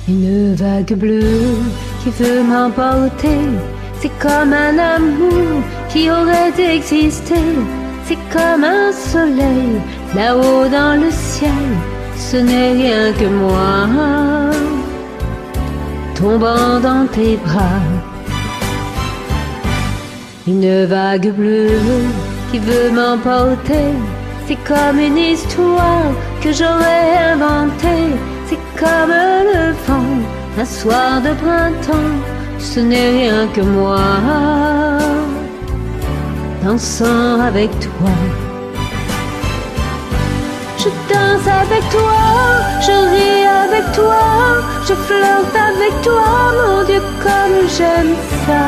Une vague bleue qui veut m'emporter, c'est comme un amour qui aurait existé. C'est comme un soleil là-haut dans le ciel, ce n'est rien que moi, tombant dans tes bras. Une vague bleue qui veut m'emporter, c'est comme une histoire que j'aurais inventée. C'est comme le vent, un soir de printemps, ce n'est rien que moi, dansant avec toi. Je danse avec toi, je ris avec toi, je flirte avec toi, mon Dieu comme j'aime ça.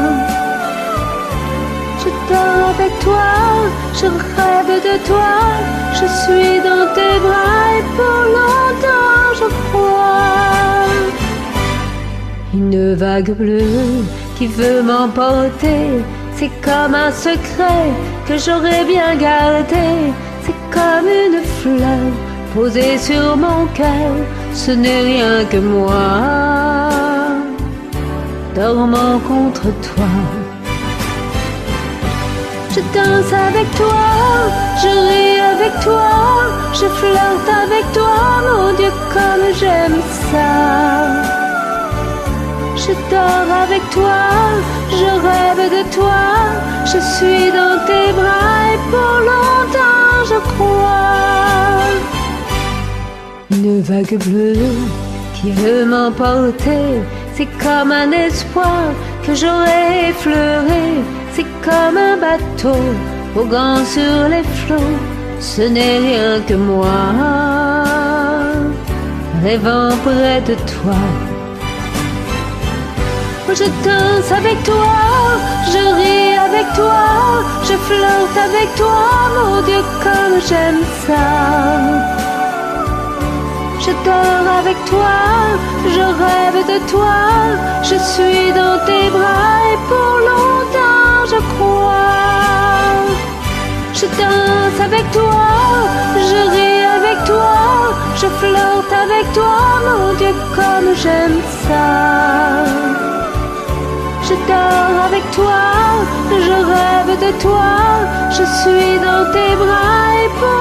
Je dors avec toi, je rêve de toi, je suis dans tes bras et pour longtemps je crois. Une vague bleue qui veut m'emporter, c'est comme un secret que j'aurais bien gardé. C'est comme une fleur posée sur mon cœur, ce n'est rien que moi, dormant contre toi. Je danse avec toi, je ris avec toi, je flirte avec toi, mon Dieu comme j'aime ça. Je dors avec toi, je rêve de toi, je suis dans tes bras et pour longtemps je crois. Une vague bleue qui veut m'emporter, c'est comme un espoir que j'aurais effleuré. C'est comme un bateau voguant sur les flots, ce n'est rien que moi, rêvant près de toi. Je danse avec toi, je ris avec toi, je flirte avec toi, mon Dieu comme j'aime ça. Je dors avec toi, je rêve de toi, je suis dans tes bras et pour longtemps je crois. Je danse avec toi, je ris avec toi, je flirte avec toi, mon Dieu comme j'aime ça. Je dors avec toi, je rêve de toi, je suis dans tes bras et pour